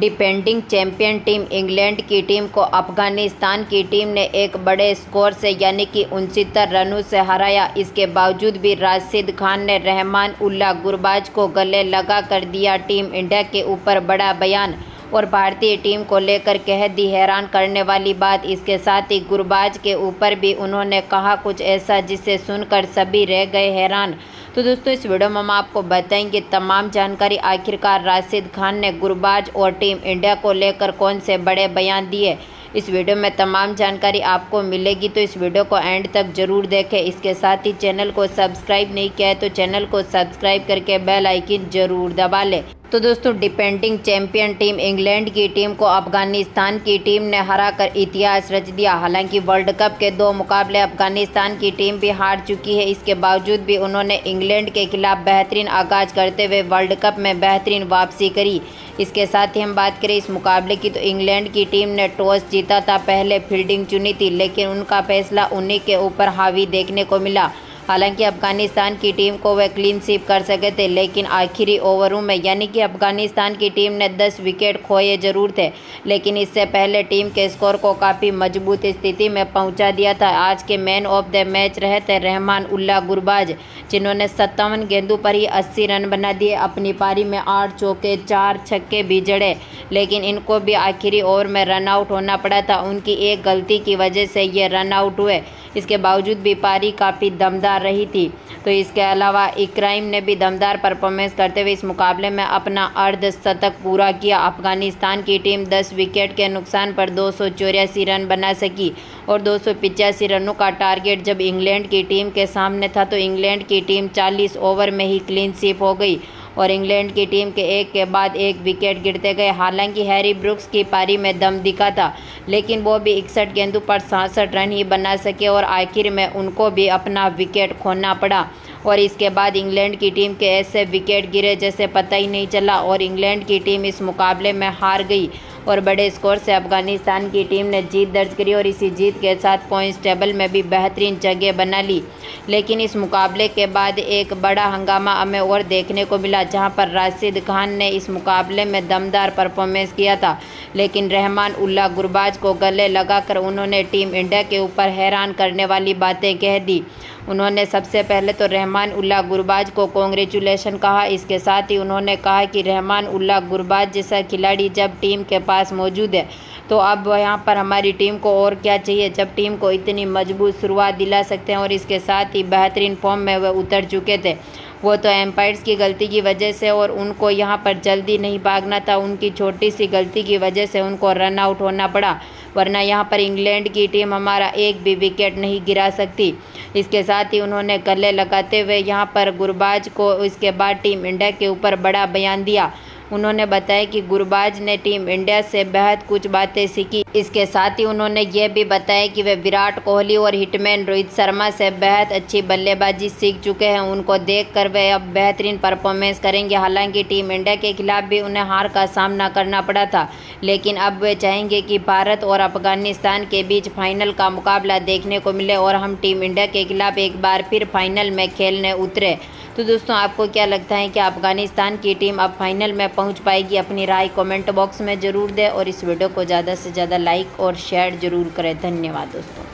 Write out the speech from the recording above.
Defending champion team England की team को अफगानिस्तान की टीम ने एक बड़े स्कोर से यानी कि 69 रनों से हराया। इसके बावजूद भी राशिद खान ने रहमान उल्लाह गुरबाज को गले लगा कर दिया टीम इंडिया के ऊपर बड़ा बयान और भारतीय टीम को लेकर कह दी हैरान करने वाली बात। इसके साथ ही गुरबाज के ऊपर भी उन्होंने कहा कुछ ऐसा जिसे सुनकर सभी रह गए हैरान। तो दोस्तों इस वीडियो में हम आपको बताएंगे तमाम जानकारी, आखिरकार राशिद खान ने गुरबाज और टीम इंडिया को लेकर कौन से बड़े बयान दिए। इस वीडियो में तमाम जानकारी आपको मिलेगी, तो इस वीडियो को एंड तक जरूर देखें। इसके साथ ही चैनल को सब्सक्राइब नहीं किया है तो चैनल को सब्सक्राइब करके बेल आइकन जरूर दबा लें। तो दोस्तों डिफेंडिंग चैंपियन टीम इंग्लैंड की टीम को अफगानिस्तान की टीम ने हराकर इतिहास रच दिया। हालांकि वर्ल्ड कप के 2 मुकाबले अफगानिस्तान की टीम भी हार चुकी है। इसके बावजूद भी उन्होंने इंग्लैंड के खिलाफ बेहतरीन आगाज करते हुए वर्ल्ड कप में बेहतरीन वापसी करी। इसके साथ ही हम बात करें इस मुकाबले की, तो इंग्लैंड की टीम ने टॉस जीता था, पहले फील्डिंग चुनी थी, लेकिन उनका फैसला उन्हीं के ऊपर हावी देखने को मिला। हालांकि अफगानिस्तान की टीम को वह क्लीन स्वीप कर सके थे, लेकिन आखिरी ओवरों में यानी कि अफगानिस्तान की टीम ने 10 विकेट खोए जरूर थे, लेकिन इससे पहले टीम के स्कोर को काफ़ी मजबूत स्थिति में पहुंचा दिया था। आज के मैन ऑफ द मैच रहे थे रहमान उल्लाह गुरबाज, जिन्होंने 57 गेंदों पर ही 80 रन बना दिए। अपनी पारी में 8 चौके 4 छक्के भी जड़े, लेकिन इनको भी आखिरी ओवर में रन आउट होना पड़ा था। उनकी एक गलती की वजह से ये रन आउट हुए। इसके बावजूद भी पारी काफ़ी दमदार रही थी। तो इसके अलावा इकराम ने भी दमदार परफॉर्मेंस करते हुए इस मुकाबले में अपना अर्धशतक पूरा किया। अफगानिस्तान की टीम 10 विकेट के नुकसान पर 284 रन बना सकी और 285 रनों का टारगेट जब इंग्लैंड की टीम के सामने था, तो इंग्लैंड की टीम 40 ओवर में ही क्लीन स्वीप हो गई और इंग्लैंड की टीम के एक के बाद एक विकेट गिरते गए। हालांकि हैरी ब्रुक्स की पारी में दम दिखा था, लेकिन वो भी 61 गेंदों पर 66 रन ही बना सके और आखिर में उनको भी अपना विकेट खोना पड़ा। और इसके बाद इंग्लैंड की टीम के ऐसे विकेट गिरे जैसे पता ही नहीं चला और इंग्लैंड की टीम इस मुकाबले में हार गई और बड़े स्कोर से अफगानिस्तान की टीम ने जीत दर्ज करी और इसी जीत के साथ पॉइंट्स टेबल में भी बेहतरीन जगह बना ली। लेकिन इस मुकाबले के बाद एक बड़ा हंगामा हमें और देखने को मिला, जहां पर राशिद खान ने इस मुकाबले में दमदार परफॉर्मेंस किया था, लेकिन रहमान उल्लाह गुरबाज को गले लगाकर उन्होंने टीम इंडिया के ऊपर हैरान करने वाली बातें कह दी। उन्होंने सबसे पहले तो रहमान उल्लाह गुरबाज को कॉन्ग्रेचुलेशन कहा। इसके साथ ही उन्होंने कहा कि रहमान उल्लाह गुरबाज जैसा खिलाड़ी जब टीम के पास मौजूद है तो अब यहाँ पर हमारी टीम को और क्या चाहिए, जब टीम को इतनी मजबूत शुरुआत दिला सकते हैं। और इसके साथ ही बेहतरीन फॉर्म में वह उतर चुके थे। वो तो एम्पायर्स की गलती की वजह से और उनको यहाँ पर जल्दी नहीं भागना था, उनकी छोटी सी गलती की वजह से उनको रन आउट होना पड़ा, वरना यहाँ पर इंग्लैंड की टीम हमारा एक भी विकेट नहीं गिरा सकती। इसके साथ ही उन्होंने गले लगाते हुए यहाँ पर गुरबाज को इसके बाद टीम इंडिया के ऊपर बड़ा बयान दिया। उन्होंने बताया कि गुरबाज ने टीम इंडिया से बेहद कुछ बातें सीखी। इसके साथ ही उन्होंने ये भी बताया कि वे विराट कोहली और हिटमैन रोहित शर्मा से बेहद अच्छी बल्लेबाजी सीख चुके हैं। उनको देखकर वे अब बेहतरीन परफॉर्मेंस करेंगे। हालांकि टीम इंडिया के खिलाफ भी उन्हें हार का सामना करना पड़ा था, लेकिन अब वे चाहेंगे कि भारत और अफगानिस्तान के बीच फाइनल का मुकाबला देखने को मिले और हम टीम इंडिया के खिलाफ एक बार फिर फाइनल में खेलने उतरे। तो दोस्तों आपको क्या लगता है कि अफगानिस्तान की टीम अब फाइनल में पहुंच पाएगी? अपनी राय कमेंट बॉक्स में ज़रूर दें और इस वीडियो को ज़्यादा से ज़्यादा लाइक और शेयर ज़रूर करें। धन्यवाद दोस्तों।